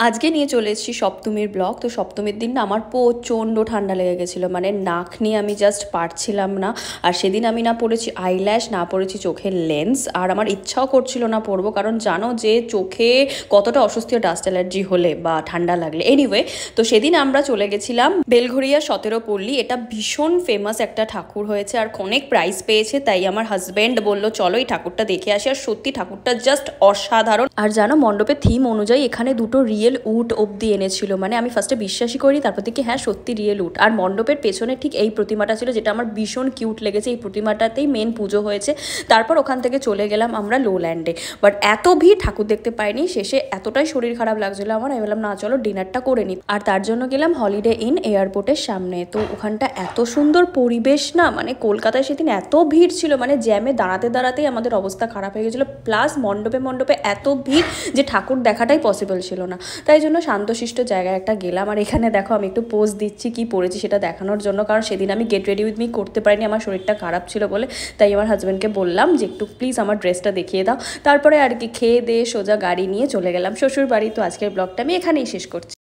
আজকে নিয়ে চলে এসেছি সপ্তমীর ব্লগ। তো সপ্তমীর দিন না আমার প্রচণ্ড ঠান্ডা লেগে গেছিলো, মানে নাক নিয়ে আমি জাস্ট পারছিলাম না। আর সেদিন আমি না পরেছি আইল্যাশ, না পরেছি চোখের লেন্স, আর আমার ইচ্ছাও করছিল না পরবো, কারণ জানো যে চোখে কতটা অস্বস্তি ডাস্ট অ্যালার্জি হলে বা ঠান্ডা লাগলে। এনিওয়ে, তো সেদিন আমরা চলে গেছিলাম বেলঘরিয়া 17 পল্লী। এটা ভীষণ ফেমাস একটা ঠাকুর হয়েছে আর অনেক প্রাইজ পেয়েছে, তাই আমার হাজব্যান্ড বললো চলো এই ঠাকুরটা দেখে আসি। আর সত্যি ঠাকুরটা জাস্ট অসাধারণ। আর জানো মণ্ডপের থিম অনুযায়ী এখানে দুটো রিয়েল উট অব্দি এনেছিল, মানে আমি ফার্স্টে বিশ্বাসই করি, তারপর থেকে হ্যাঁ সত্যি রিয়েল উট। আর মণ্ডপের পেছনে ঠিক এই প্রতিমাটা ছিল, যেটা আমার ভীষণ কিউট লেগেছে। এই প্রতিমাটাতেই মেন পুজো হয়েছে। তারপর ওখান থেকে চলে গেলাম আমরা লোল্যান্ডে, বাট এত ভিড় ঠাকুর দেখতে পাইনি। শেষে এতটাই শরীর খারাপ লাগছিল আমার, আমি বললাম না চলো ডিনারটা করে নিই। আর তার জন্য গেলাম হলিডে ইন এয়ারপোর্টের সামনে। তো ওখানটা এত সুন্দর পরিবেশ না, মানে কলকাতায় সেদিন এত ভিড় ছিল, মানে জ্যামে দাঁড়াতে দাঁড়াতেই আমাদের অবস্থা খারাপ হয়ে গেছিলো। প্লাস মণ্ডপে এত ভিড় যে ঠাকুর দেখাটাই পসিবল ছিল না। তাই জন্য শান্তশিষ্ট জায়গায় একটা গেলাম। আর এখানে দেখো আমি একটু পোজ দিচ্ছি কি পরেছি সেটা দেখানোর জন্য, কারণ সেদিন আমি গেট রেডি উইথ মি করতে পারিনি, আমার শরীরটা খারাপ ছিল বলে। তাই আমার হাজব্যান্ডকে বললাম যে একটু প্লিজ আমার ড্রেসটা দেখিয়ে দাও। তারপরে আর কি খেয়ে দিয়ে সোজা গাড়ি নিয়ে চলে গেলাম শ্বশুর বাড়ি। তো আজকের ব্লগটা আমি এখানেই শেষ করছি।